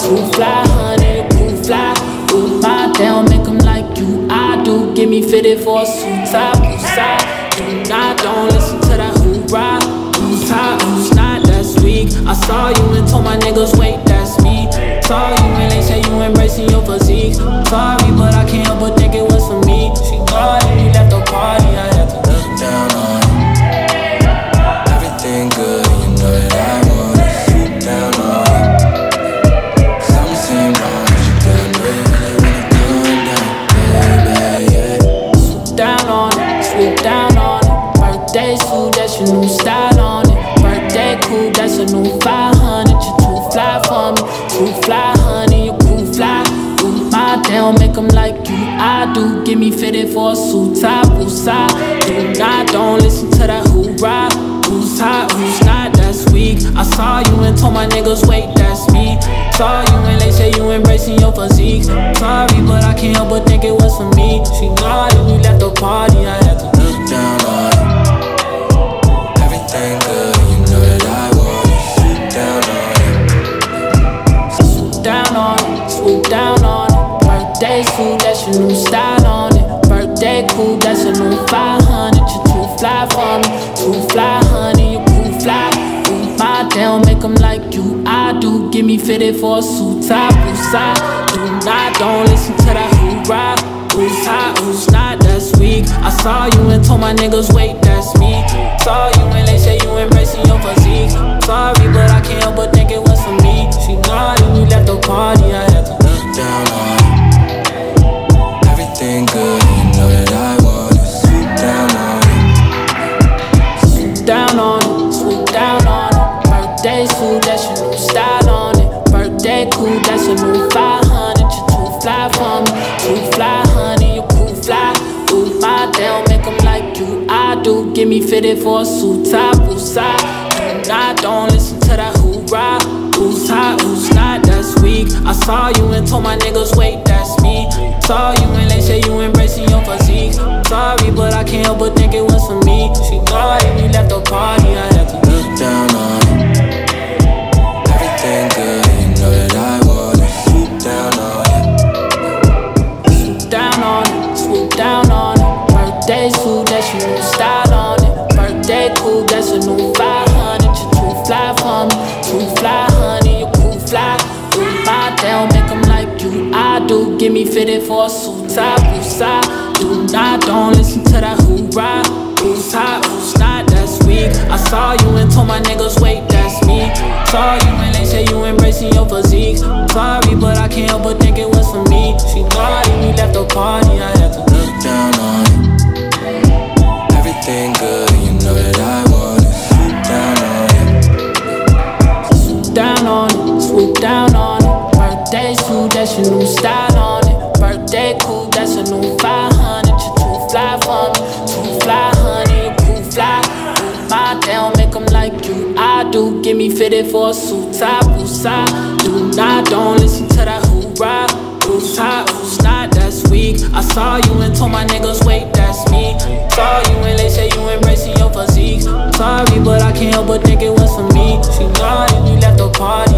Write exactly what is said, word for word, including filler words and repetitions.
too fly, honey, you too fly. Ooh, my down, make them like you, I do. Get me fitted for a suit top, who's side. Do not, don't listen to that hoorah. Who's hot, who's not, that's weak. I saw you and told my niggas, wait, that's me. Saw you and they say you embracing your physique. Sorry, but I can't help but think it was for me. She thought and you left the party, I had to look down on you. Everything good, you know that I wanna swoop down on you. Something seem wrong, but you done really, really calm down, baby, yeah. Swoop down on it, swoop down on it. Birthday suit, that's your new style on it. Birthday cool, that's a new five hundred. You too fly for me, too fly, honey, you too fly. Ooh, my down, make them like you, I do. Get me fitted for a suit top, who's side. Do not, don't listen to that hoorah. Who's hot, who's not, that's weak. I saw you and told my niggas, wait, that's me. Saw you and they say you embracing your physique. Sorry, but I can't help but think it was for me. She lied and you left the party, I had to look Down on you. Everything good, you know that I wanna swoop down on you. swoop down on it, swoop down on it. Birthday suit, that's your new style on it. Birthday cool, that's a new five hundred. You too fly for me, too fly, honey, you too fly. Ooh, my down, make them like you, I do. Get me fitted for a suit top, who's side. Do not, don't listen to that hoorah. Who's hot, who's not, that's weak. I saw you and told my niggas, wait, that's me. Saw you and they say you embracing your physique. Sorry, but I can't help but think it was for me. She lied and you left the party, I had to look Down on you. Everything good, you know that I wanna swoop down on you. swoop down on it, swoop down on it. Birthday suit, that's your new style on it. Birthday cool, that's a new five hundred. You too fly for me, too fly, honey, you too fly. Ooh, my down, make them like you, I do. Get me fitted for a suit top, who's side. Do not, don't listen to that hoorah. Who's hot, who's not, that's weak. I saw you and told my niggas, wait, that's me. Saw you and they say you embracing your physique. Sorry, but I can't help but think it was for me. She lied and you left the party, I had to look Down on you. Everything good, you know that I wanna swoop down on you. swoop down on it, swoop down on it. Birthday suit, that's your new style on it. Birthday cool, that's a new five hundred. You too fly for me, too fly, honey, you too fly. Ooh, my down, make them like you, I do. Get me fitted for a suit top, who's side. Do not, don't listen to that hoorah. Who's hot, who's not, that's weak. I saw you and told my niggas, wait, that's me. Saw you and they say you embracing your physique. Sorry, but I can't help but think it was for me. She lied and you left the party, I had to look Down on you. Everything good, you know that I wanna swoop down on you. swoop down on it, swoop down on it. Birthday suit, that's your new style on it. Birthday cool, that's a new five hundred. You too fly for me, too fly, honey, you too fly. Ooh, my down, make them like you, I do. Get me fitted for a suit top, who's side. Do not, don't listen to that hoorah. Who's hot, who's not, that's weak. I saw you and told my niggas, wait, that's me. Saw you and they say you embracing your physique. Sorry, but I can't help but think it was for me. She lied and you left the party.